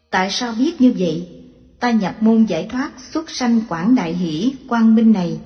Tại sao biết như vậy? Ta nhập môn giải thoát xuất sanh quảng đại hỷ quang minh này,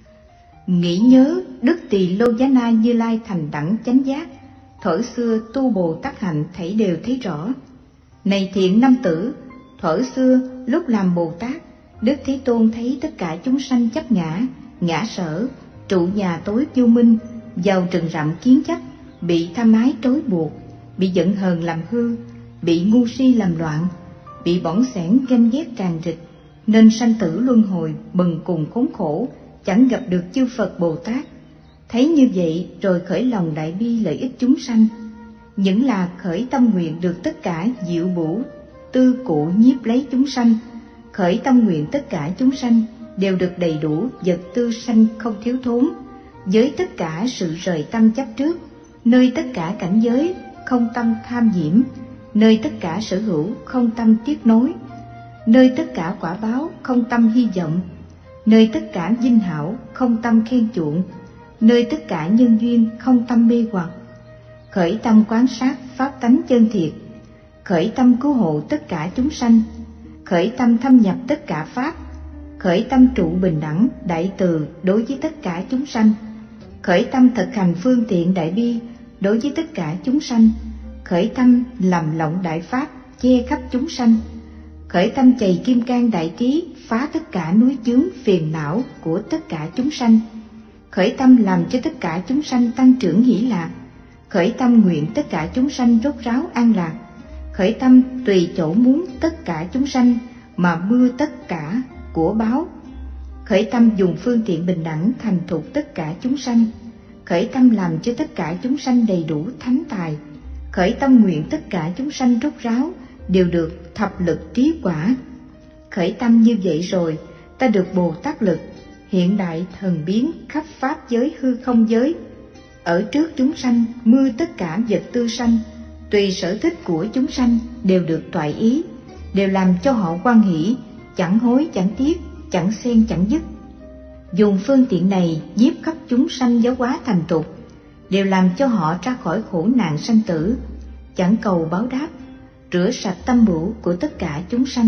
nghĩ nhớ Đức Tỳ Lô Giá Na Như Lai thành đẳng chánh giác, thuở xưa tu Bồ Tát hạnh thảy đều thấy rõ. Này thiện nam tử, thuở xưa lúc làm Bồ Tát, Đức Thế Tôn thấy tất cả chúng sanh chấp ngã sở, trụ nhà tối vô minh, vào rừng rậm kiến chấp, bị tham ái trói buộc, bị giận hờn làm hư, bị ngu si làm loạn, bị bỏng sẻn ganh ghét tràn trịch, nên sanh tử luân hồi bần cùng khốn khổ, chẳng gặp được chư Phật Bồ Tát. Thấy như vậy rồi khởi lòng đại bi lợi ích chúng sanh, những là khởi tâm nguyện được tất cả diệu bổ tư cụ nhiếp lấy chúng sanh, khởi tâm nguyện tất cả chúng sanh đều được đầy đủ vật tư sanh không thiếu thốn, với tất cả sự rời tâm chấp trước, nơi tất cả cảnh giới không tâm tham nhiễm, nơi tất cả sở hữu không tâm tiếc nối, nơi tất cả quả báo không tâm hy vọng, nơi tất cả vinh hảo không tâm khen chuộng, nơi tất cả nhân duyên không tâm mê hoặc, khởi tâm quán sát pháp tánh chân thiệt, khởi tâm cứu hộ tất cả chúng sanh, khởi tâm thâm nhập tất cả pháp, khởi tâm trụ bình đẳng đại từ đối với tất cả chúng sanh, khởi tâm thực hành phương tiện đại bi đối với tất cả chúng sanh, khởi tâm làm lộng đại pháp che khắp chúng sanh, khởi tâm chày kim cang đại trí phá tất cả núi chướng phiền não của tất cả chúng sanh, khởi tâm làm cho tất cả chúng sanh tăng trưởng hỷ lạc, khởi tâm nguyện tất cả chúng sanh rốt ráo an lạc, khởi tâm tùy chỗ muốn tất cả chúng sanh mà mưa tất cả của báo, khởi tâm dùng phương tiện bình đẳng thành thục tất cả chúng sanh, khởi tâm làm cho tất cả chúng sanh đầy đủ thánh tài, khởi tâm nguyện tất cả chúng sanh rốt ráo đều được thập lực trí quả. Khởi tâm như vậy rồi, ta được Bồ Tát lực, hiện đại thần biến khắp pháp giới hư không giới, ở trước chúng sanh mưa tất cả vật tư sanh, tùy sở thích của chúng sanh đều được toại ý, đều làm cho họ hoan hỷ, chẳng hối chẳng tiếc, chẳng xen chẳng dứt. Dùng phương tiện này nhiếp khắp chúng sanh giáo hóa thành tục, đều làm cho họ ra khỏi khổ nạn sanh tử, chẳng cầu báo đáp, rửa sạch tâm bửu của tất cả chúng sanh,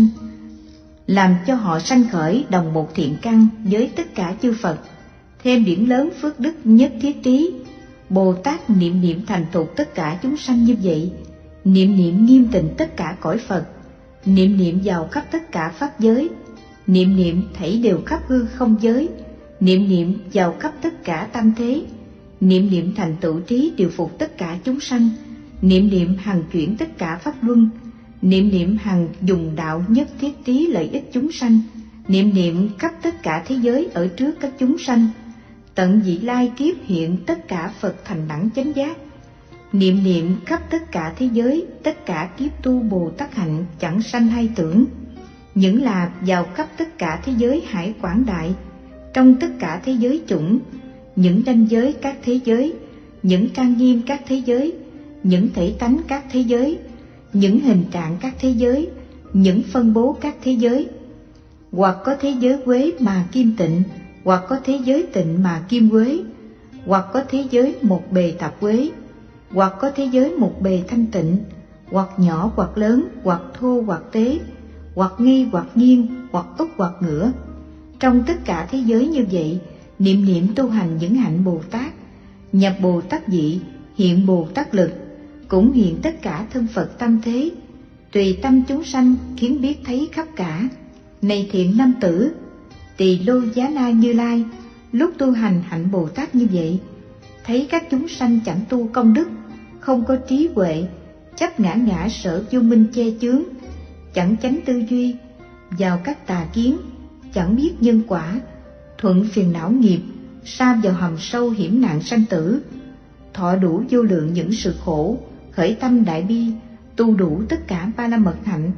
làm cho họ sanh khởi đồng một thiện căn với tất cả chư Phật, thêm điển lớn phước đức nhất thiết trí. Bồ Tát niệm niệm thành thục tất cả chúng sanh như vậy, niệm niệm nghiêm tịnh tất cả cõi Phật, niệm niệm vào khắp tất cả pháp giới, niệm niệm thảy đều khắp hư không giới, niệm niệm vào khắp tất cả tam thế, niệm niệm thành tựu trí điều phục tất cả chúng sanh, niệm niệm hằng chuyển tất cả pháp luân, niệm niệm hằng dùng đạo nhất thiết trí lợi ích chúng sanh, niệm niệm khắp tất cả thế giới ở trước các chúng sanh, tận vị lai kiếp hiện tất cả Phật thành đẳng chánh giác, niệm niệm khắp tất cả thế giới, tất cả kiếp tu Bồ Tát hạnh chẳng sanh hay tưởng, những là vào khắp tất cả thế giới hải quảng đại, trong tất cả thế giới chủng, những ranh giới các thế giới, những trang nghiêm các thế giới, những thể tánh các thế giới, những hình trạng các thế giới, những phân bố các thế giới, hoặc có thế giới quế mà kim tịnh, hoặc có thế giới tịnh mà kim quế, hoặc có thế giới một bề tạp quế, hoặc có thế giới một bề thanh tịnh, hoặc nhỏ hoặc lớn, hoặc thô hoặc tế, hoặc nghi hoặc nghiêng, hoặc úp hoặc ngửa. Trong tất cả thế giới như vậy, niệm niệm tu hành những hạnh Bồ Tát, nhập Bồ Tát vị, hiện Bồ Tát lực, cũng hiện tất cả thân Phật tâm thế, tùy tâm chúng sanh khiến biết thấy khắp cả. Này thiện nam tử, Tỳ Lô Giá Na Như Lai lúc tu hành hạnh Bồ Tát như vậy, thấy các chúng sanh chẳng tu công đức, không có trí huệ, chấp ngã sở vô minh che chướng, chẳng chánh tư duy, vào các tà kiến, chẳng biết nhân quả, thuận phiền não nghiệp, sa vào hầm sâu hiểm nạn sanh tử, thọ đủ vô lượng những sự khổ, khởi tâm đại bi, tu đủ tất cả ba la mật hạnh,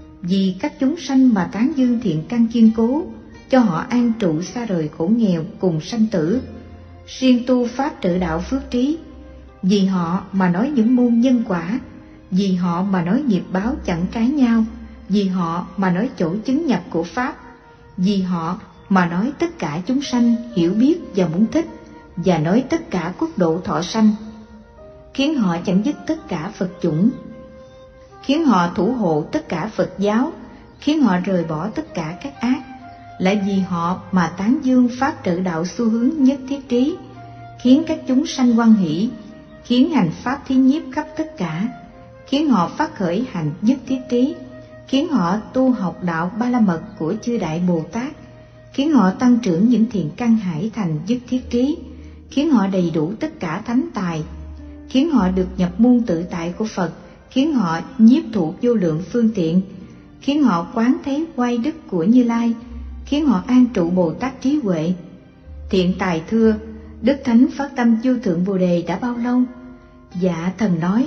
vì các chúng sanh mà tán dương thiện căn kiên cố, cho họ an trụ xa rời khổ nghèo cùng sanh tử, siêng tu pháp trợ đạo phước trí, vì họ mà nói những môn nhân quả, vì họ mà nói nghiệp báo chẳng trái nhau, vì họ mà nói chỗ chứng nhập của pháp, vì họ mà nói tất cả chúng sanh hiểu biết và muốn thích, và nói tất cả quốc độ thọ sanh, khiến họ chẳng dứt tất cả Phật chủng. khiến họ thủ hộ tất cả Phật giáo, khiến họ rời bỏ tất cả các ác. Lại vì họ mà tán dương pháp trợ đạo xu hướng nhất thiết trí, khiến các chúng sanh hoan hỷ, khiến hành pháp thí nhiếp khắp tất cả, khiến họ phát khởi hành nhất thiết trí, khiến họ tu học đạo Ba La Mật của chư Đại Bồ Tát, khiến họ tăng trưởng những thiện căn hải thành nhất thiết trí, khiến họ đầy đủ tất cả thánh tài, khiến họ được nhập môn tự tại của Phật, khiến họ nhiếp thụ vô lượng phương tiện, khiến họ quán thấy oai đức của Như Lai, khiến họ an trụ Bồ Tát trí huệ. Thiện tài thưa, Đức Thánh phát tâm vô thượng Bồ Đề đã bao lâu? Dạ thần nói: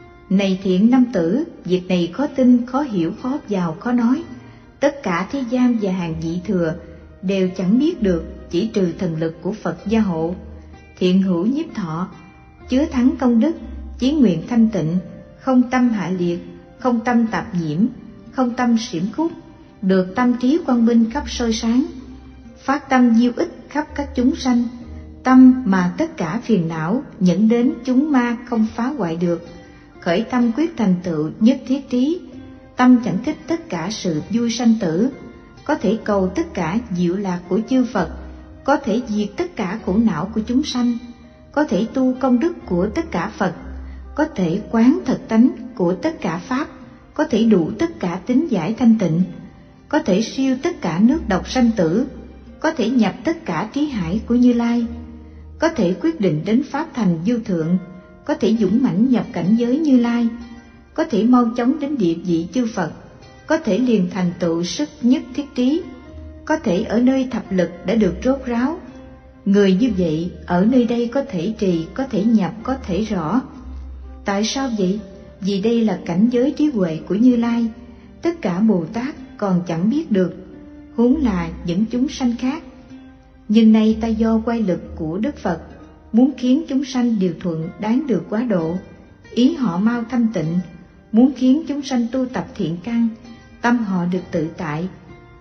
Này thiện nam tử, việc này khó tin, khó hiểu, khó vào, khó nói. Tất cả thế gian và hàng vị thừa đều chẳng biết được, chỉ trừ thần lực của Phật gia hộ. Thiện hữu nhiếp thọ, chứa thắng công đức, chí nguyện thanh tịnh, không tâm hạ liệt, không tâm tạp nhiễm, không tâm xiểm khúc, được tâm trí quang minh khắp soi sáng, phát tâm diêu ích khắp các chúng sanh, tâm mà tất cả phiền não dẫn đến chúng ma không phá hoại được, khởi tâm quyết thành tựu nhất thiết trí, tâm chẳng thích tất cả sự vui sanh tử, có thể cầu tất cả diệu lạc của chư Phật, có thể diệt tất cả khổ não của chúng sanh, có thể tu công đức của tất cả Phật, có thể quán thật tánh của tất cả Pháp, có thể đủ tất cả tính giải thanh tịnh, có thể siêu tất cả nước độc sanh tử, có thể nhập tất cả trí hải của Như Lai, có thể quyết định đến Pháp thành vô thượng, có thể dũng mãnh nhập cảnh giới Như Lai, có thể mau chóng đến địa vị chư Phật, có thể liền thành tựu sức nhất thiết trí, có thể ở nơi thập lực đã được rốt ráo. Người như vậy ở nơi đây có thể trì, có thể nhập, có thể rõ. Tại sao vậy? Vì đây là cảnh giới trí huệ của Như Lai, tất cả Bồ Tát còn chẳng biết được, huống là những chúng sanh khác. Nhưng nay ta do quay lực của Đức Phật, muốn khiến chúng sanh điều thuận đáng được quá độ, ý họ mau thanh tịnh, muốn khiến chúng sanh tu tập thiện căn, tâm họ được tự tại.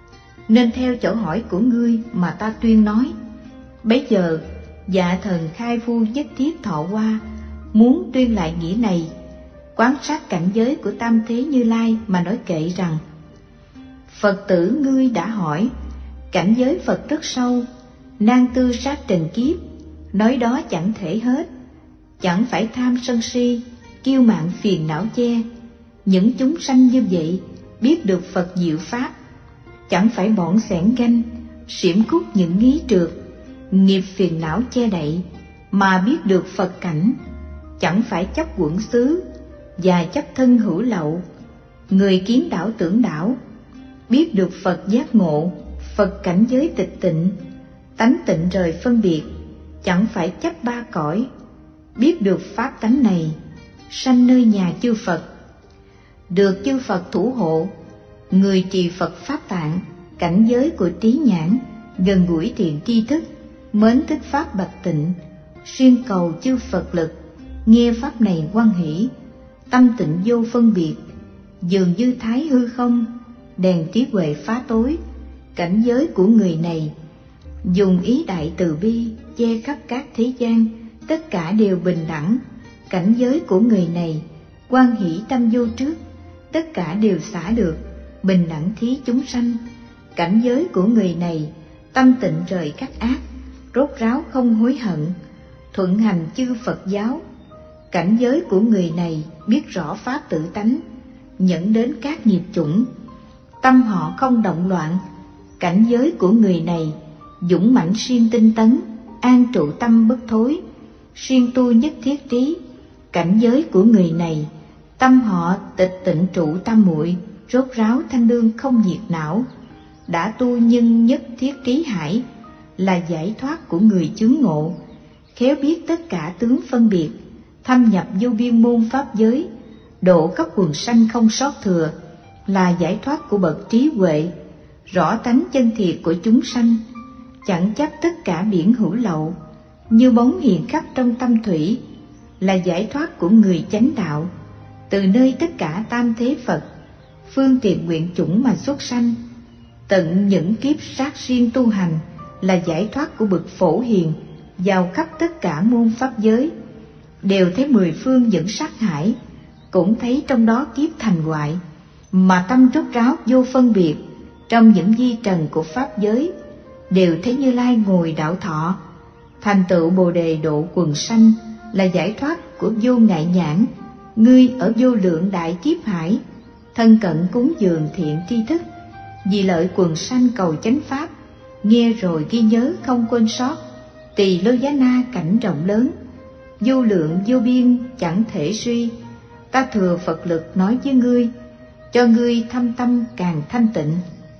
Nên theo chỗ hỏi của ngươi mà ta tuyên nói. Bấy giờ dạ thần khai phu nhất thiết thọ qua, muốn tuyên lại nghĩa này, quán sát cảnh giới của tam thế Như Lai mà nói kệ rằng: Phật tử ngươi đã hỏi, cảnh giới Phật rất sâu, nan tư sát trình kiếp, nói đó chẳng thể hết. Chẳng phải tham sân si, kiêu mạn phiền não che, những chúng sanh như vậy biết được Phật diệu pháp. Chẳng phải bọn xẻn ganh, xiểm khúc những nghi trượt, nghiệp phiền não che đậy, mà biết được Phật cảnh. Chẳng phải chấp quẩn xứ và chấp thân hữu lậu, người kiến đảo tưởng đảo, biết được Phật giác ngộ, Phật cảnh giới tịch tịnh, tánh tịnh rời phân biệt. Chẳng phải chấp ba cõi, biết được pháp tánh này, sanh nơi nhà chư Phật, được chư Phật thủ hộ. Người trì Phật pháp tạng, cảnh giới của trí nhãn, gần gũi thiện tri thức, mến thích pháp bạch tịnh, xuyên cầu chư Phật lực, nghe pháp này hoan hỷ, tâm tịnh vô phân biệt, dường như thái hư không, đèn trí huệ phá tối. Cảnh giới của người này dùng ý đại từ bi che khắp các thế gian, tất cả đều bình đẳng. Cảnh giới của người này hoan hỷ tâm vô trước, tất cả đều xả được, bình đẳng thí chúng sanh. Cảnh giới của người này tâm tịnh rời các ác, rốt ráo không hối hận, thuận hành chư Phật giáo. Cảnh giới của người này biết rõ pháp tự tánh, dẫn đến các nghiệp chủng, tâm họ không động loạn. Cảnh giới của người này dũng mãnh siêng tinh tấn, an trụ tâm bất thối, siêng tu nhất thiết trí. Cảnh giới của người này tâm họ tịch tịnh trụ tam muội, rốt ráo thanh lương không nhiệt não. Đã tu nhân nhất thiết trí hải, là giải thoát của người chướng ngộ, khéo biết tất cả tướng phân biệt, thâm nhập vô biên môn pháp giới, độ khắp quần sanh không sót thừa, là giải thoát của bậc trí huệ, rõ tánh chân thiệt của chúng sanh. Chẳng chấp tất cả biển hữu lậu, như bóng hiện khắp trong tâm thủy, là giải thoát của người chánh đạo, từ nơi tất cả tam thế Phật, phương tiện nguyện chủng mà xuất sanh. Tận những kiếp sát riêng tu hành, là giải thoát của bậc phổ hiền, vào khắp tất cả môn pháp giới, đều thấy mười phương dẫn sát hải, cũng thấy trong đó kiếp thành hoại, mà tâm rốt ráo vô phân biệt. Trong những vi trần của pháp giới đều thấy Như Lai ngồi đạo thọ, thành tựu Bồ đề độ quần sanh, là giải thoát của vô ngại nhãn. Ngươi ở vô lượng đại kiếp hải, thân cận cúng dường thiện tri thức, vì lợi quần sanh cầu chánh pháp, nghe rồi ghi nhớ không quên sót. Tỳ Lô Giá Na cảnh rộng lớn, vô lượng vô biên chẳng thể suy. Ta thừa Phật lực nói với ngươi, cho ngươi thâm tâm càng thanh tịnh.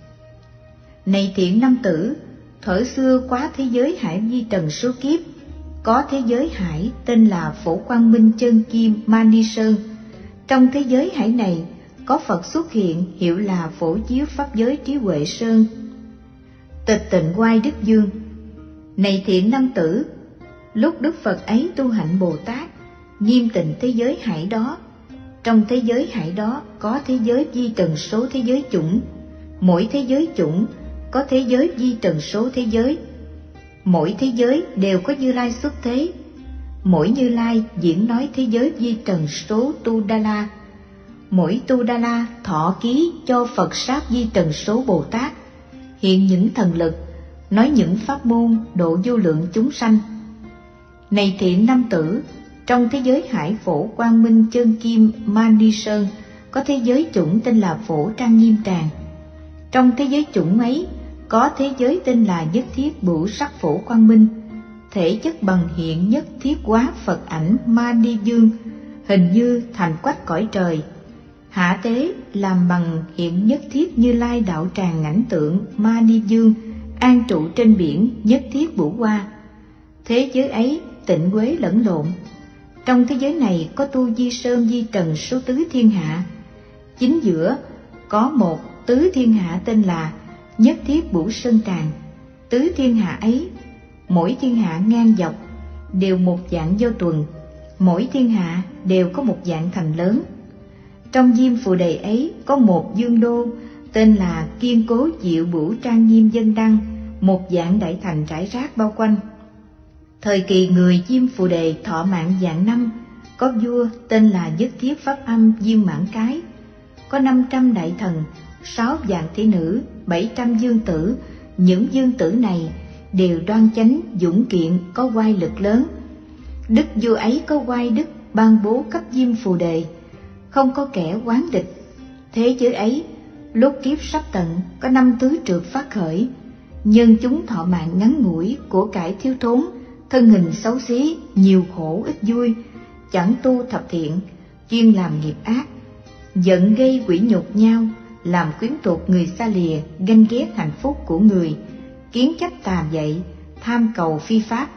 Này thiện nam tử, thuở xưa quá thế giới hải vi trần số kiếp, có thế giới hải tên là Phổ Quang Minh Chân Kim Mani Sơn. Trong thế giới hải này có Phật xuất hiện, hiệu là Phổ Chiếu Pháp Giới Trí Huệ Sơn, Tịch Tịnh Oai Đức Dương. Này thiện nam tử, lúc Đức Phật ấy tu hạnh Bồ Tát, nghiêm tịnh thế giới hải đó. Trong thế giới hải đó có thế giới vi trần số thế giới chủng, mỗi thế giới chủng có thế giới vi trần số thế giới. Mỗi thế giới đều có Như Lai xuất thế, mỗi Như Lai diễn nói thế giới vi trần số Tu Đa La. Mỗi Tu Đa La thọ ký cho Phật sát vi trần số Bồ Tát, hiện những thần lực, nói những pháp môn độ vô lượng chúng sanh. Này thiện nam tử, trong thế giới hải Phổ Quang Minh Chân Kim Mani Sơn có thế giới chủng tên là Phổ Trang Nghiêm Tràng. Trong thế giới chủng ấy có thế giới tên là Nhất Thiết Bửu Sắc Phổ Quang Minh, thể chất bằng hiện nhất thiết quá Phật ảnh Mani Dương, hình như thành quách cõi trời. Hạ tế làm bằng hiện nhất thiết Như Lai đạo tràng ảnh tượng Mani Dương, an trụ trên biển Nhất Thiết Bửu Hoa. Thế giới ấy tịnh quế lẫn lộn. Trong thế giới này có tu di sơn di trần số tứ thiên hạ. Chính giữa có một tứ thiên hạ tên là Nhất Thiết Bửu Sơn Tràng. Tứ thiên hạ ấy, mỗi thiên hạ ngang dọc đều một dạng vô tuần, mỗi thiên hạ đều có một dạng thành lớn. Trong diêm phù đề ấy có một dương đô tên là Kiên Cố Diệu Bửu Trang Nghiêm Dân Đăng, một dạng đại thành rải rác bao quanh. Thời kỳ người diêm phù đề thọ mạng vạn năm, có vua tên là Nhất Thiết Pháp Âm Diêm Mãn Cái, có 500 đại thần, 6 vạn tỷ nữ, 700 dương tử. Những dương tử này đều đoan chánh, dũng kiện, có oai lực lớn. Đức vua ấy có oai đức ban bố cấp diêm phù đề, không có kẻ oán địch. Thế giới ấy lúc kiếp sắp tận có 5 tứ trượt phát khởi, nhân chúng thọ mạng ngắn ngủi, của cải thiếu thốn, thân hình xấu xí, nhiều khổ ít vui, chẳng tu thập thiện, chuyên làm nghiệp ác, giận gây quỷ nhục nhau, làm quyến thuộc người xa lìa, ganh ghét hạnh phúc của người, kiến chấp tà dậy, tham cầu phi pháp.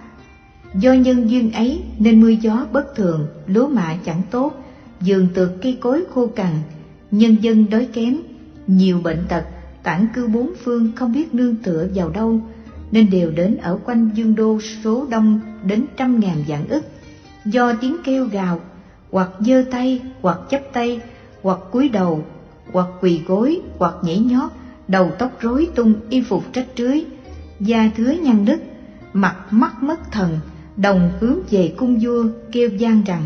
Do nhân duyên ấy nên mưa gió bất thường, lúa mạ chẳng tốt, vườn tược cây cối khô cằn, nhân dân đói kém, nhiều bệnh tật, tản cư bốn phương không biết nương tựa vào đâu, nên đều đến ở quanh dương đô số đông đến 100.000 vạn ức. Do tiếng kêu gào, hoặc giơ tay, hoặc chắp tay, hoặc cúi đầu, hoặc quỳ gối, hoặc nhảy nhót, đầu tóc rối tung, y phục rách rưới, da thứa nhăn nứt, mặt mắt mất thần, đồng hướng về cung vua, kêu vang rằng: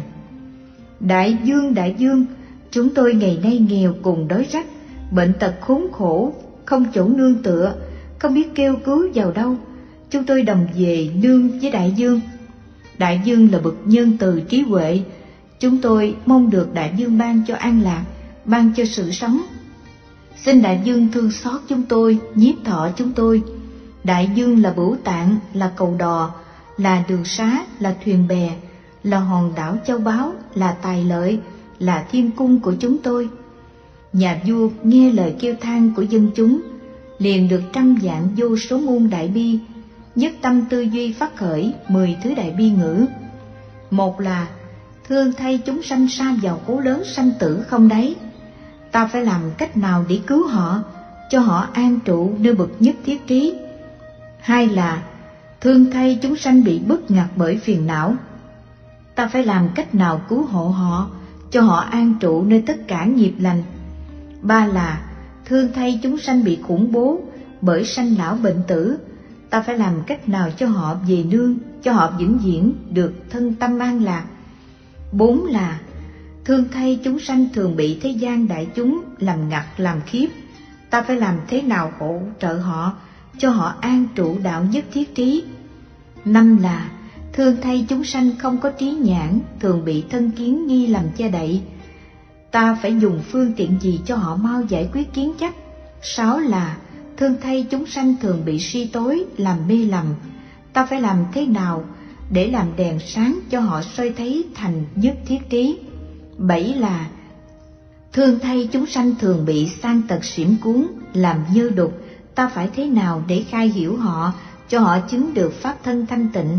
Đại dương, chúng tôi ngày nay nghèo cùng đói rách, bệnh tật khốn khổ, không chỗ nương tựa, không biết kêu cứu vào đâu. Chúng tôi đồng về nương với đại dương. Đại dương là bậc nhân từ trí huệ, chúng tôi mong được đại dương ban cho an lạc, ban cho sự sống. Xin đại dương thương xót chúng tôi, nhiếp thọ chúng tôi. Đại dương là Bửu Tạng, là cầu đò, là đường xá, là thuyền bè, là hòn đảo châu báu, là tài lợi, là thiên cung của chúng tôi. Nhà vua nghe lời kêu than của dân chúng, liền được 100 vạn vô số muôn đại bi, nhất tâm tư duy phát khởi 10 thứ đại bi ngữ. Một là thương thay chúng sanh sa vào hố lớn sanh tử không đáy, ta phải làm cách nào để cứu họ, cho họ an trụ nơi bậc nhất thiết trí. Hai là thương thay chúng sanh bị bức ngặt bởi phiền não, ta phải làm cách nào cứu hộ họ, cho họ an trụ nơi tất cả nghiệp lành. Ba là thương thay chúng sanh bị khủng bố bởi sanh lão bệnh tử, ta phải làm cách nào cho họ về nương, cho họ vĩnh viễn được thân tâm an lạc. Bốn là Thương thay chúng sanh thường bị thế gian đại chúng làm ngặt làm khiếp, ta phải làm thế nào hỗ trợ họ, cho họ an trụ đạo nhất thiết trí. 5 là thương thay chúng sanh không có trí nhãn, thường bị thân kiến nghi làm che đậy, ta phải dùng phương tiện gì cho họ mau giải quyết kiến chấp. 6 là thương thay chúng sanh thường bị suy tối, làm mê lầm, ta phải làm thế nào để làm đèn sáng cho họ soi thấy thành nhất thiết trí. 7 là thương thay chúng sanh thường bị sang tật xỉm cuốn, làm nhơ đục, ta phải thế nào để khai hiểu họ, cho họ chứng được pháp thân thanh tịnh.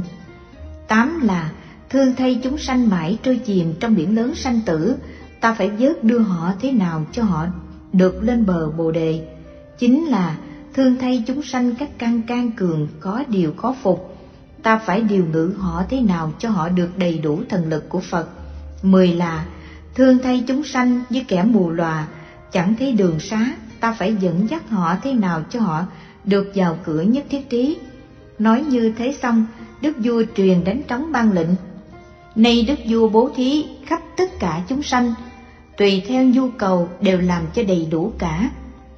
8 là thương thay chúng sanh mãi trôi chìm trong biển lớn sanh tử, ta phải vớt đưa họ thế nào cho họ được lên bờ Bồ đề. 9 là thương thay chúng sanh các căn can cường có điều khó phục, ta phải điều ngự họ thế nào cho họ được đầy đủ thần lực của Phật. 10 là thương thay chúng sanh như kẻ mù lòa, chẳng thấy đường xá, ta phải dẫn dắt họ thế nào cho họ được vào cửa nhất thiết trí. Nói như thế xong, đức vua truyền đánh trống ban lệnh: nay đức vua bố thí khắp tất cả chúng sanh, tùy theo nhu cầu đều làm cho đầy đủ cả.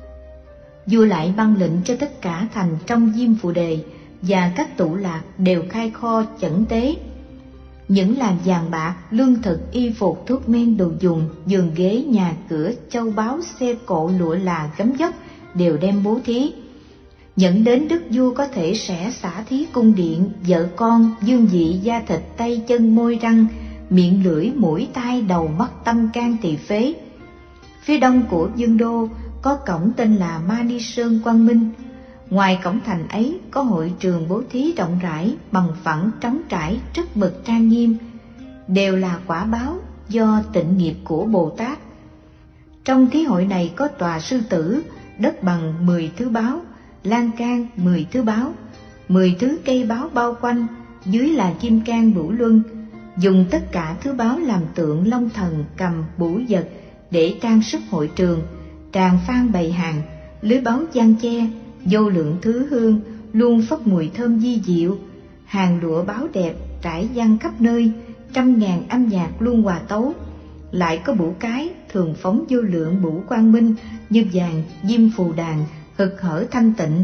Vua lại ban lệnh cho tất cả thành trong Diêm Phù Đề và các tụ lạc đều khai kho chẩn tế. Những làng vàng bạc, lương thực, y phục, thuốc men, đồ dùng, giường ghế, nhà cửa, châu báu, xe cộ, lụa là, gấm vóc đều đem bố thí. Dẫn đến đức vua có thể sẽ xả thí cung điện, vợ con, dương vị, da thịt, tay chân, môi răng, miệng lưỡi, mũi, tai, đầu, mắt, tâm, can, tỳ phế. Phía đông của Dương Đô có cổng tên là Mani Sơn Quang Minh. Ngoài cổng thành ấy có hội trường bố thí rộng rãi, bằng phẳng, trống trải, rất mực trang nghiêm, đều là quả báo do tịnh nghiệp của Bồ Tát. Trong thí hội này có tòa sư tử, đất bằng 10 thứ báo, lan can 10 thứ báo, 10 thứ cây báo bao quanh, dưới là kim cang bửu luân, dùng tất cả thứ báo làm tượng long thần, cầm, bửu vật để trang sức hội trường, tràng phan bày hàng, lưới báo giăng che, vô lượng thứ hương luôn phất mùi thơm vi diệu, hàng lụa báo đẹp trải dang khắp nơi, trăm ngàn âm nhạc luôn hòa tấu. Lại có bửu cái thường phóng vô lượng bửu quang minh như vàng diêm phù đàn, hực hở thanh tịnh.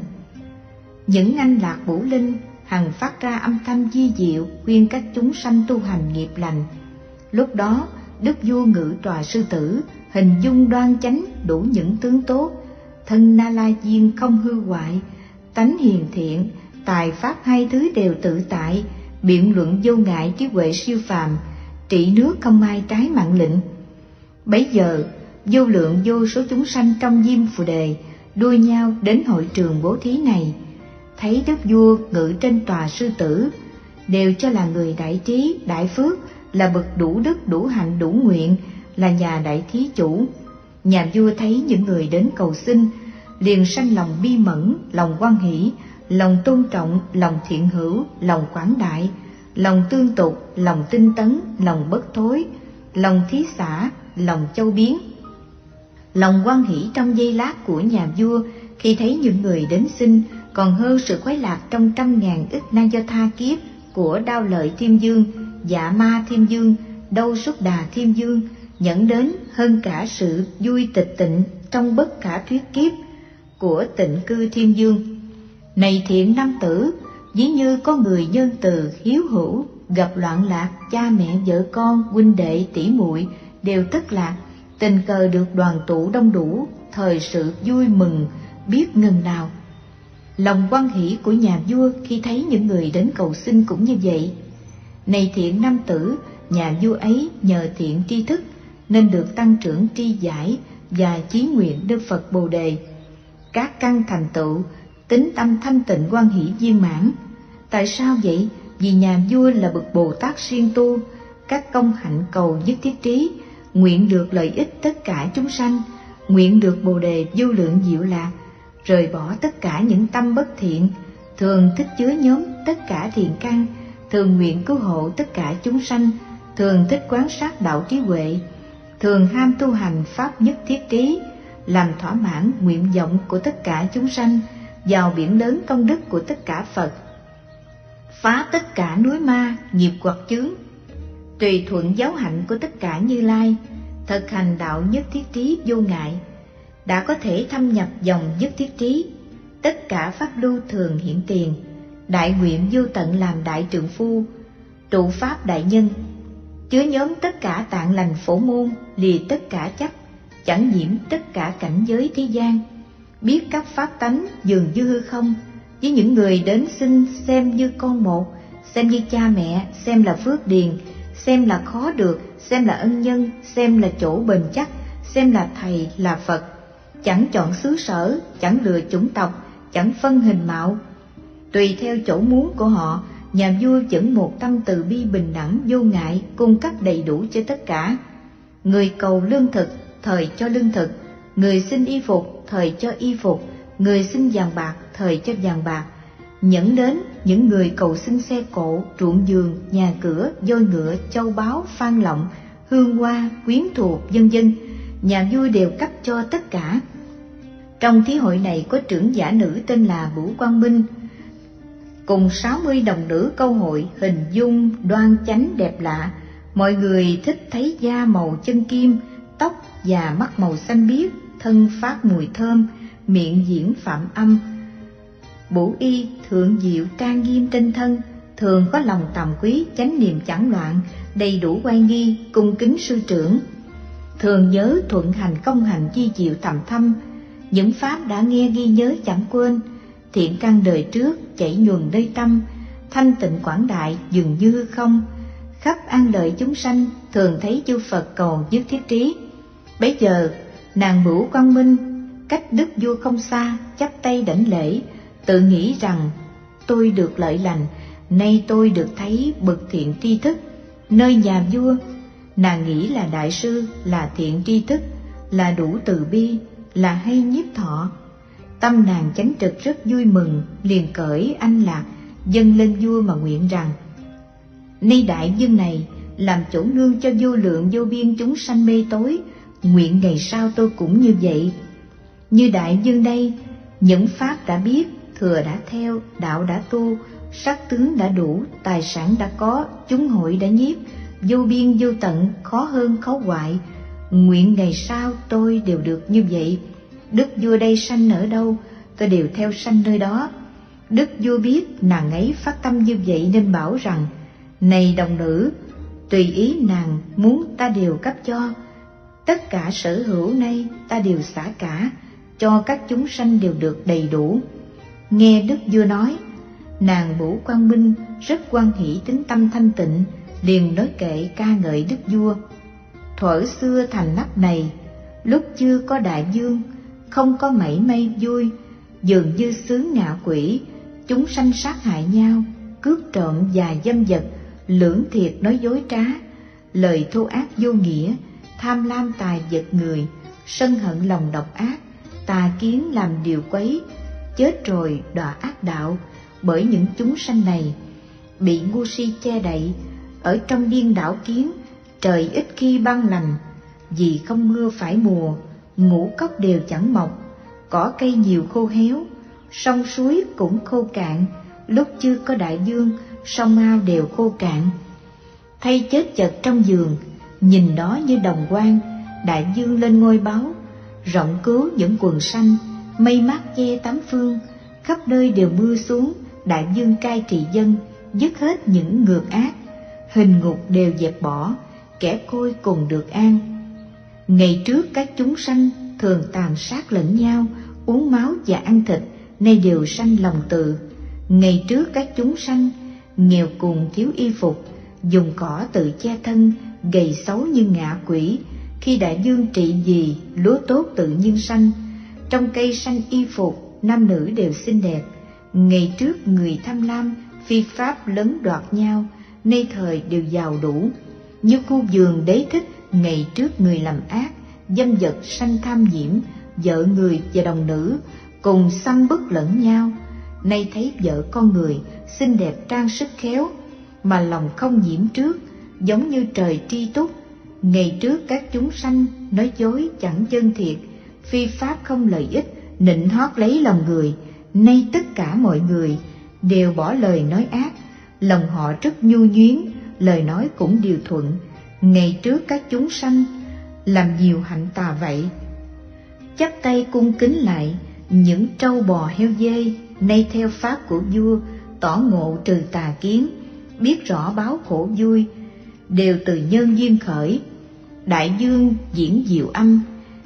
Những anh lạc bửu linh hằng phát ra âm thanh vi diệu, khuyên các chúng sanh tu hành nghiệp lành. Lúc đó đức vua ngự tòa sư tử, hình dung đoan chánh, đủ những tướng tốt, thân Na La Diên không hư hoại, tánh hiền thiện, tài pháp hai thứ đều tự tại, biện luận vô ngại, trí huệ siêu phàm, trị nước không ai trái mạng lệnh. Bấy giờ vô lượng vô số chúng sanh trong Diêm Phù Đề đua nhau đến hội trường bố thí này, thấy đức vua ngự trên tòa sư tử, đều cho là người đại trí đại phước, là bậc đủ đức đủ hạnh đủ nguyện, là nhà đại thí chủ. Nhà vua thấy những người đến cầu xin, liền sanh lòng bi mẫn, lòng hoan hỷ, lòng tôn trọng, lòng thiện hữu, lòng quảng đại, lòng tương tục, lòng tinh tấn, lòng bất thối, lòng thí xả, lòng châu biến. Lòng hoan hỷ trong giây lát của nhà vua khi thấy những người đến xin còn hơn sự khoái lạc trong trăm ngàn ức na do tha kiếp của Đao Lợi Thiên Vương, Dạ Ma Thiên Vương, Đâu Súc Đà Thiên Vương, dẫn đến hơn cả sự vui tịch tịnh trong bất khả thuyết kiếp của Tịnh Cư Thiên Vương. Này thiện nam tử, ví như có người nhân từ hiếu hữu, gặp loạn lạc, cha mẹ vợ con huynh đệ tỷ muội đều thất lạc, tình cờ được đoàn tụ đông đủ, thời sự vui mừng biết ngừng nào. Lòng hoan hỷ của nhà vua khi thấy những người đến cầu xin cũng như vậy. Này thiện nam tử, nhà vua ấy nhờ thiện tri thức nên được tăng trưởng tri giải và chí nguyện Đức Phật Bồ Đề, các căn thành tựu, tính tâm thanh tịnh hoan hỷ viên mãn. Tại sao vậy? Vì nhà vua là bậc Bồ Tát siêng tu, các công hạnh cầu nhất thiết trí, nguyện được lợi ích tất cả chúng sanh, nguyện được Bồ Đề vô lượng diệu lạc, rời bỏ tất cả những tâm bất thiện, thường thích chứa nhóm tất cả thiện căn, thường nguyện cứu hộ tất cả chúng sanh, thường thích quán sát đạo trí huệ, thường ham tu hành pháp nhất thiết trí, làm thỏa mãn nguyện vọng của tất cả chúng sanh, vào biển lớn công đức của tất cả Phật, phá tất cả núi ma nghiệp hoặc chướng, tùy thuận giáo hạnh của tất cả Như Lai, thực hành đạo nhất thiết trí vô ngại, đã có thể thâm nhập dòng nhất thiết trí. Tất cả pháp lưu thường hiện tiền, đại nguyện vô tận làm đại trượng phu, trụ pháp đại nhân, chứa nhóm tất cả tạng lành phổ môn, lìa tất cả chấp, chẳng nhiễm tất cả cảnh giới thế gian, biết các pháp tánh dường như hư không, với những người đến xin xem như con một, xem như cha mẹ, xem là phước điền, xem là khó được, xem là ân nhân, xem là chỗ bền chắc, xem là thầy là Phật, chẳng chọn xứ sở, chẳng lựa chủng tộc, chẳng phân hình mạo. Tùy theo chỗ muốn của họ, nhà vua vẫn một tâm từ bi bình đẳng vô ngại, cung cấp đầy đủ cho tất cả. Người cầu lương thực, thời cho lương thực; người xin y phục, thời cho y phục; người xin vàng bạc, thời cho vàng bạc. Nhẫn đến những người cầu xin xe cộ, ruộng vườn, nhà cửa, voi ngựa, châu báu, phan lọng, hương hoa, quyến thuộc, vân vân, nhà vua đều cấp cho tất cả. Trong thí hội này có trưởng giả nữ tên là Bửu Quang Minh, cùng 60 đồng nữ câu hội, hình dung đoan chánh đẹp lạ. Mọi người thích thấy da màu chân kim, tóc và mắt màu xanh biếc, thân phát mùi thơm, miệng diễn phạm âm. Bửu y thượng diệu trang nghiêm tinh thân, thường có lòng tàm quý, chánh niệm chẳng loạn, đầy đủ oai nghi, cung kính sư trưởng. Thường nhớ thuận hành công hành chi diệu thầm thâm, những pháp đã nghe ghi nhớ chẳng quên. Thiện căn đời trước chảy nhuần nơi tâm, thanh tịnh quảng đại dường như không. Khắp an lợi chúng sanh, thường thấy chư Phật cầu nhất thiết trí. Bấy giờ nàng Bửu Quang Minh cách đức vua không xa, chắp tay đảnh lễ, tự nghĩ rằng: tôi được lợi lành, nay tôi được thấy bậc thiện tri thức nơi nhà vua. Nàng nghĩ là đại sư, là thiện tri thức, là đủ từ bi, là hay nhiếp thọ. Tâm nàng chánh trực rất vui mừng, liền cởi anh lạc dâng lên vua mà nguyện rằng: nay đại dương này làm chỗ nương cho vô lượng vô biên chúng sanh mê tối, nguyện ngày sau tôi cũng như vậy. Như đại dương đây, những pháp đã biết, thừa đã theo, đạo đã tu, sắc tướng đã đủ, tài sản đã có, chúng hội đã nhiếp, vô biên vô tận, khó hơn khó hoại. Nguyện ngày sau tôi đều được như vậy. Đức vua đây sanh ở đâu, tôi đều theo sanh nơi đó. Đức vua biết nàng ấy phát tâm như vậy nên bảo rằng: này đồng nữ, tùy ý nàng muốn ta đều cấp cho. Tất cả sở hữu nay ta đều xả cả, cho các chúng sanh đều được đầy đủ. Nghe đức vua nói, nàng Bửu Quang Minh rất hoan hỷ tính tâm thanh tịnh, liền nói kệ ca ngợi đức vua. Thuở xưa thành nắp này, lúc chưa có đại vương, không có mảy may vui, dường như xứ ngạ quỷ, chúng sanh sát hại nhau, cướp trộm và dâm vật, lưỡng thiệt nói dối trá, lời thô ác vô nghĩa, tham lam tài vật người, sân hận lòng độc ác, tà kiến làm điều quấy, chết rồi đọa ác đạo. Bởi những chúng sanh này bị ngu si che đậy, ở trong điên đảo kiến, trời ít khi ban lành, vì không mưa phải mùa, ngũ cốc đều chẳng mọc, cỏ cây nhiều khô héo, sông suối cũng khô cạn. Lúc chưa có đại vương, sông ao đều khô cạn. Thay chết chật trong giường, nhìn đó như đồng quan. Đại vương lên ngôi báu, rộng cứu những quần sanh, mây mát che tám phương, khắp nơi đều mưa xuống. Đại vương cai trị dân, dứt hết những ngược ác, hình ngục đều dẹp bỏ, kẻ côi cùng được an. Ngày trước các chúng sanh thường tàn sát lẫn nhau, uống máu và ăn thịt, nay đều sanh lòng từ. Ngày trước các chúng sanh nghèo cùng thiếu y phục, dùng cỏ tự che thân, gầy xấu như ngạ quỷ. Khi đại vương trị vì, lúa tốt tự nhiên sanh, trong cây sanh y phục, nam nữ đều xinh đẹp. Ngày trước người tham lam, phi pháp lấn đoạt nhau, nay thời đều giàu đủ. Như khu vườn đế thích, ngày trước người làm ác, dâm vật sanh tham nhiễm, vợ người và đồng nữ cùng xăm bức lẫn nhau. Nay thấy vợ con người xinh đẹp trang sức khéo, mà lòng không nhiễm trước, giống như trời tri túc. Ngày trước các chúng sanh nói dối chẳng chân thiệt, phi pháp không lợi ích, nịnh hót lấy lòng người. Nay tất cả mọi người đều bỏ lời nói ác, lòng họ rất nhu nhuyến, lời nói cũng điều thuận. Ngày trước các chúng sanh làm nhiều hạnh tà vậy. Chắp tay cung kính lại những trâu bò heo dê, nay theo pháp của vua, tỏ ngộ trừ tà kiến, biết rõ báo khổ vui, đều từ nhân duyên khởi. Đại dương diễn diệu âm,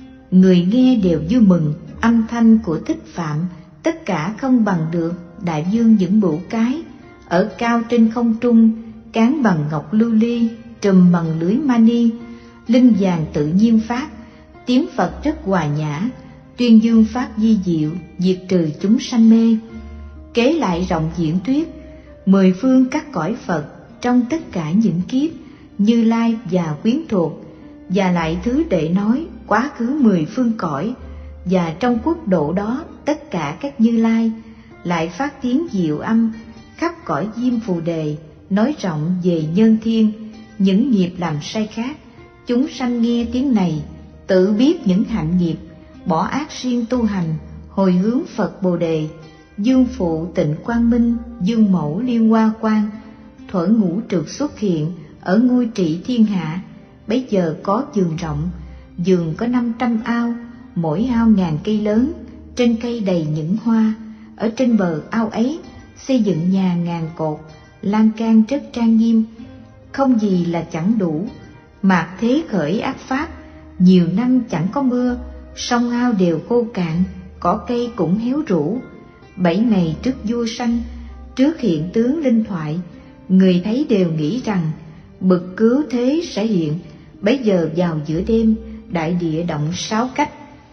người nghe đều vui mừng. Âm thanh của Thích Phạm tất cả không bằng được. Đại dương những bửu cái, ở cao trên không trung, cán bằng ngọc lưu ly, trùm bằng lưới mani, linh vàng tự nhiên phát. Tiếng Phật rất hòa nhã, tuyên dương pháp di diệu, diệt trừ chúng sanh mê. Kế lại rộng diễn thuyết 10 phương các cõi Phật trong tất cả những kiếp, Như Lai và quyến thuộc, và lại thứ đệ nói quá khứ 10 phương cõi, và trong quốc độ đó tất cả các Như Lai lại phát tiếng diệu âm khắp cõi Diêm Phù Đề, nói rộng về nhân thiên, những nghiệp làm sai khác. Chúng sanh nghe tiếng này, tự biết những hạnh nghiệp, bỏ ác siêng tu hành, hồi hướng Phật Bồ Đề. Dương Phụ Tịnh Quang Minh, Dương Mẫu Liên Hoa Quang, thuở ngũ trược xuất hiện ở ngôi trị thiên hạ. Bấy giờ có vườn rộng, vườn có 500 ao, mỗi ao ngàn cây lớn, trên cây đầy những hoa. Ở trên bờ ao ấy xây dựng nhà ngàn cột, lan can rất trang nghiêm, không gì là chẳng đủ. Mạt thế khởi ác pháp, nhiều năm chẳng có mưa, sông ao đều khô cạn, cỏ cây cũng héo rũ. 7 ngày trước vua sanh, trước hiện tướng linh thoại, người thấy đều nghĩ rằng bực cứu thế sẽ hiện. Bấy giờ vào giữa đêm, đại địa động 6 cách.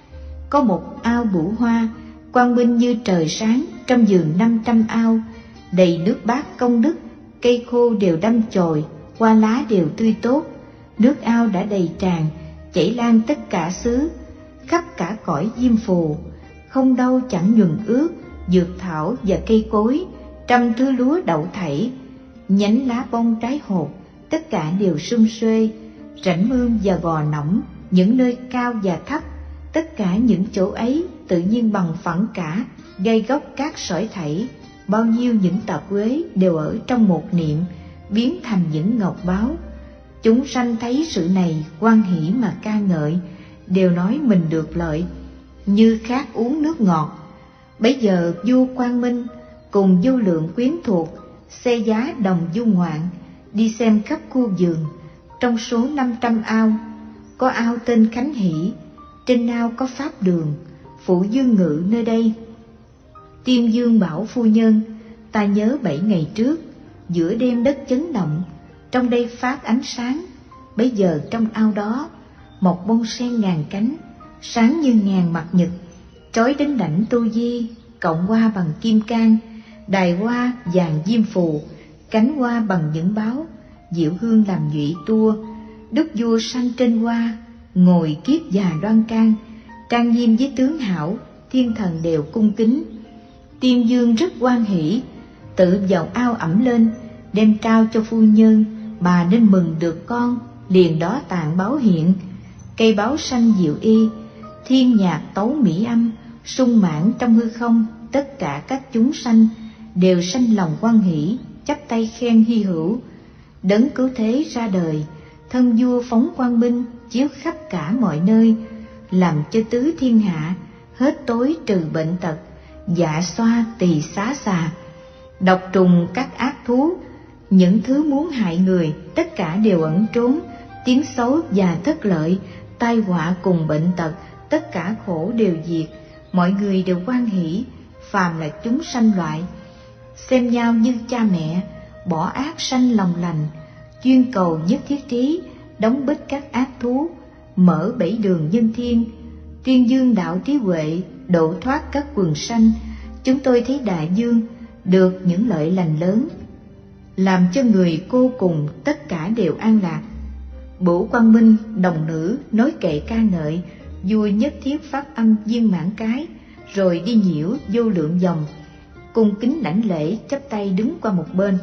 Có một ao bửu hoa, quang minh như trời sáng, trong vườn 500 ao, đầy nước bát công đức, cây khô đều đâm chồi, hoa lá đều tươi tốt. Nước ao đã đầy tràn, chảy lan tất cả xứ, khắp cả cõi Diêm Phù, không đâu chẳng nhuần ướt. Dược thảo và cây cối, trăm thứ lúa đậu thảy, nhánh lá bông trái hột, tất cả đều sum xuê. Rãnh mương và gò nõng, những nơi cao và thấp, tất cả những chỗ ấy tự nhiên bằng phẳng cả, gây gốc các sỏi thảy. Bao nhiêu những tập quế đều ở trong một niệm, biến thành những ngọc báu. Chúng sanh thấy sự này hoan hỷ mà ca ngợi, đều nói mình được lợi, như khát uống nước ngọt. Bấy giờ vua Quang Minh cùng vô lượng quyến thuộc xe giá đồng du ngoạn, đi xem khắp khu vườn. Trong số 500 ao, có ao tên Khánh Hỷ, trên ao có pháp đường, phụ dương ngự nơi đây. Tiên Dương bảo phu nhân, ta nhớ 7 ngày trước, giữa đêm đất chấn động, trong đây phát ánh sáng. Bấy giờ trong ao đó, một bông sen ngàn cánh, sáng như ngàn mặt nhật, trói đến đảnh Tu Di, cộng hoa bằng kim cang, đài hoa vàng diêm phù, cánh hoa bằng những báo, diệu hương làm nhụy tua. Đức vua sanh trên hoa, ngồi kiết già đoan trang nghiêm với tướng hảo, thiên thần đều cung kính. Tiên Dương rất hoan hỷ, tự vào ao ẩm lên, đem trao cho phu nhân, bà nên mừng được con. Liền đó tạng báo hiện, cây báo sanh diệu y, thiên nhạc tấu mỹ âm, sung mãn trong hư không. Tất cả các chúng sanh đều sanh lòng hoan hỷ, chắp tay khen hy hữu. Đấng cứu thế ra đời, thân vua phóng quang minh, chiếu khắp cả mọi nơi, làm cho tứ thiên hạ hết tối trừ bệnh tật, dạ xoa tỳ xá xà, độc trùng các ác thú, những thứ muốn hại người tất cả đều ẩn trốn. Tiếng xấu và thất lợi, tai họa cùng bệnh tật, tất cả khổ đều diệt. Mọi người đều hoan hỷ, phàm là chúng sanh loại, xem nhau như cha mẹ, bỏ ác sanh lòng lành, chuyên cầu nhất thiết trí, đóng bít các ác thú, mở bảy đường nhân thiên, tuyên dương đạo trí huệ, độ thoát các quần sanh. Chúng tôi thấy đại dương được những lợi lành lớn, làm cho người cô cùng tất cả đều an lạc. Bửu Quang Minh đồng nữ nói kệ ca ngợi, vua nhất thiết pháp âm viên mãn cái, rồi đi nhiễu vô lượng vòng, cung kính đảnh lễ, chắp tay đứng qua một bên.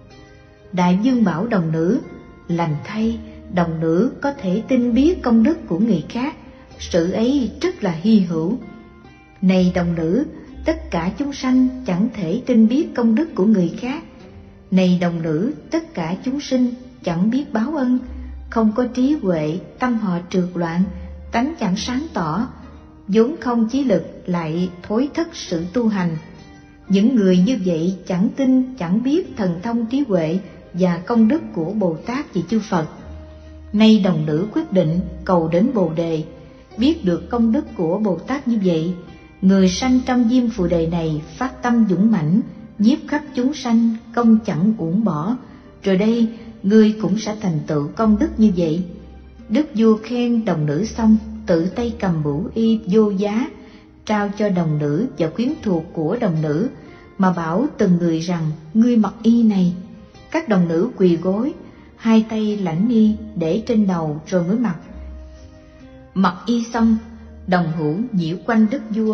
Đại dương bảo đồng nữ, lành thay, đồng nữ có thể tin biết công đức của người khác, sự ấy rất là hy hữu. Này đồng nữ, tất cả chúng sanh chẳng thể tin biết công đức của người khác. Này đồng nữ, tất cả chúng sinh chẳng biết báo ân, không có trí huệ, tâm họ trượt loạn, tánh chẳng sáng tỏ, vốn không chí lực lại thối thất sự tu hành. Những người như vậy chẳng tin, chẳng biết thần thông trí huệ và công đức của Bồ Tát và chư Phật. Nay đồng nữ quyết định cầu đến Bồ Đề, biết được công đức của Bồ Tát như vậy, người sanh trong diêm phù đề này phát tâm dũng mãnh, nhiếp khắp chúng sanh, công chẳng uổng bỏ. Rồi đây ngươi cũng sẽ thành tựu công đức như vậy. Đức vua khen đồng nữ xong, tự tay cầm bửu y vô giá, trao cho đồng nữ và quyến thuộc của đồng nữ, mà bảo từng người rằng ngươi mặc y này. Các đồng nữ quỳ gối, hai tay lãnh y để trên đầu rồi mới mặc. Mặc y xong, đồng hữu nhiễu quanh đức vua.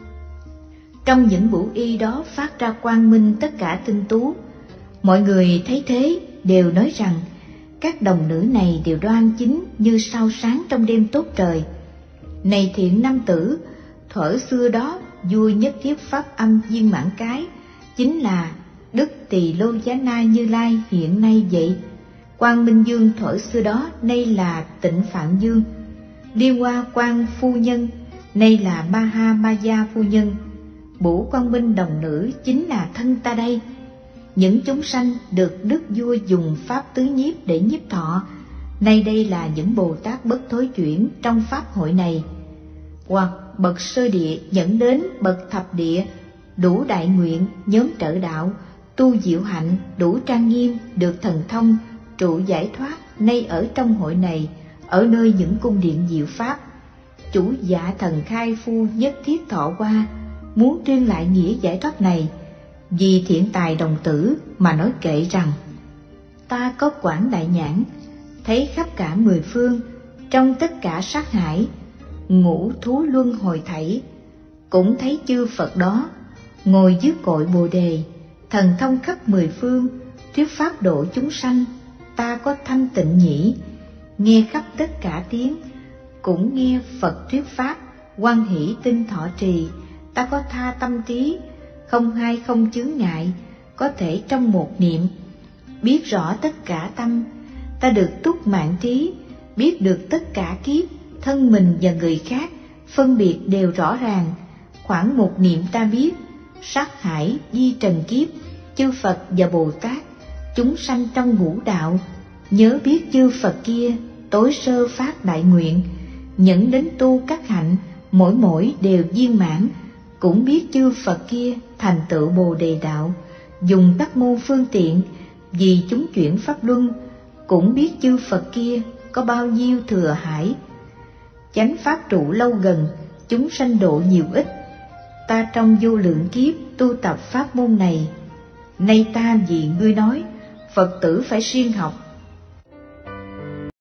Trong những bửu y đó phát ra quang minh tất cả tinh tú. Mọi người thấy thế đều nói rằng các đồng nữ này đều đoan chính như sao sáng trong đêm tốt trời. Này thiện nam tử, thuở xưa đó vua nhất thiết pháp âm viên mãn cái, chính là Đức Tỳ Lô Giá Na Như Lai hiện nay vậy. Quang Minh Dương thuở xưa đó nay là Tịnh Phạn Dương. Liên Hoa Quang phu nhân nay là Maha Maya phu nhân. Bửu quang minh đồng nữ chính là thân ta đây. Những chúng sanh được đức vua dùng pháp tứ nhiếp để nhiếp thọ, nay đây là những Bồ Tát bất thối chuyển trong pháp hội này. Hoặc bậc sơ địa dẫn đến bậc thập địa, đủ đại nguyện, nhóm trợ đạo, tu diệu hạnh, đủ trang nghiêm, được thần thông, trụ giải thoát, nay ở trong hội này, ở nơi những cung điện diệu pháp. Chủ dạ thần khai phu nhất thiết thọ qua, muốn tuyên lại nghĩa giải thoát này. Vì thiện tài đồng tử mà nói kệ rằng: ta có quảng đại nhãn, thấy khắp cả mười phương, trong tất cả sát hải, ngũ thú luân hồi thảy, cũng thấy chư Phật đó ngồi dưới cội Bồ Đề, thần thông khắp mười phương, thuyết pháp độ chúng sanh. Ta có thanh tịnh nhĩ, nghe khắp tất cả tiếng, cũng nghe Phật thuyết pháp, hoan hỷ tinh thọ trì. Ta có tha tâm trí, không hai không chướng ngại, có thể trong một niệm biết rõ tất cả tâm. Ta được túc mạng trí, biết được tất cả kiếp, thân mình và người khác, phân biệt đều rõ ràng. Khoảng một niệm ta biết, sát hải di trần kiếp, chư Phật và Bồ Tát, chúng sanh trong ngũ đạo. Nhớ biết chư Phật kia, tối sơ phát đại nguyện, nhẫn đến tu các hạnh, mỗi mỗi đều viên mãn. Cũng biết chư Phật kia thành tựu Bồ Đề đạo, dùng các môn phương tiện, vì chúng chuyển pháp luân. Cũng biết chư Phật kia có bao nhiêu thừa hải, chánh pháp trụ lâu gần, chúng sanh độ nhiều ít. Ta trong vô lượng kiếp tu tập pháp môn này, nay ta vì ngươi nói, Phật tử phải siêng học,